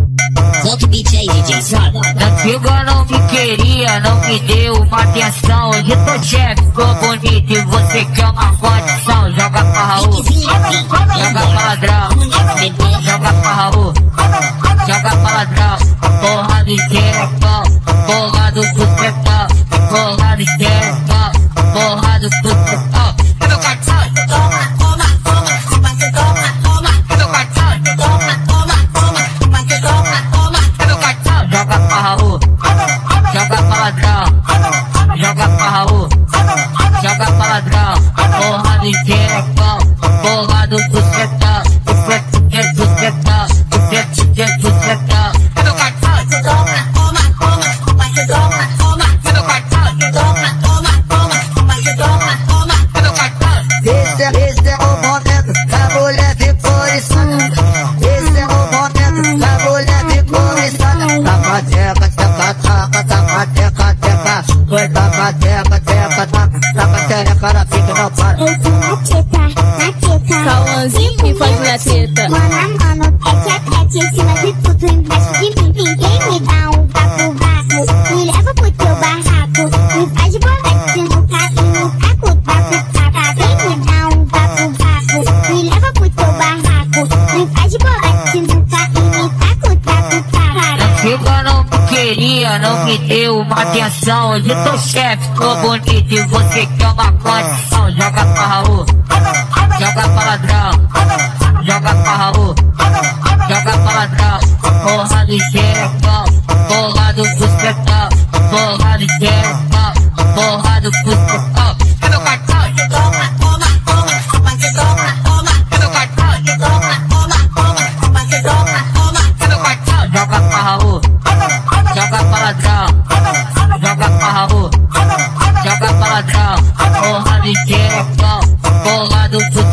Solta o beat aí, DJ, sobe. Antiga não me queria, não me deu uma atenção. Hoje tô chefe, ficou bonito e você quer uma condição. Joga pra Raul, joga pra ladrão, joga pra Raul, joga pra ladrão. Porra do xerecão, porra do sucetão, porra do xerecão, porra do sucetão. É meu cartão, toma, toma, toma, você toma, toma. É meu cartão, toma, toma, toma, você toma, toma. É meu cartão, joga pra Raul, joga pra ladrão, joga pra Raul, joga pra ladrão. Porra do xerecão, porra do sucetão, sucetão, sucetão. É meu cartão, toma, toma, toma, você toma, toma. É meu cartão, toma, toma, toma, você toma, toma. É meu cartão. Esse é o momento da mulher vitoriçada. Esse é o momento da mulher vitoriçada. Taca-teca, teca-taca, taca-teca, teca. Foi taca-teca, teca, taca-teca, na fica não para. Eu tô na teta, Cauãzinho que faz minha teta. mano, tete a tete, em cima de tudo, embaixo de mim. Quem me dá um papo vapo, me leva pro teu barraco. Me faz bolete no casinho, caco, papo, taca. Quem me dá um papo vapo, me leva pro teu barraco. Me faz bolete no casinho, caco, papo, taca. Antiga não me queria, não me deu uma atenção. Hoje tô chefe, tô bonito e você quer uma condição. Joga pra Raul, joga pra ladrão, joga pra Raul, joga pra ladrão. Porra do xerecão, porra do sucetão, porra do xerecão, porra do sucetão. É meu cartão, toma, toma, toma, você toma, toma. É meu cartão, toma, toma, toma, você toma, toma. É meu cartão, joga pra Raul, joga pra ladrão, joga pra Raul, joga pra ladrão. Porra do xerecão, porra do sucetão.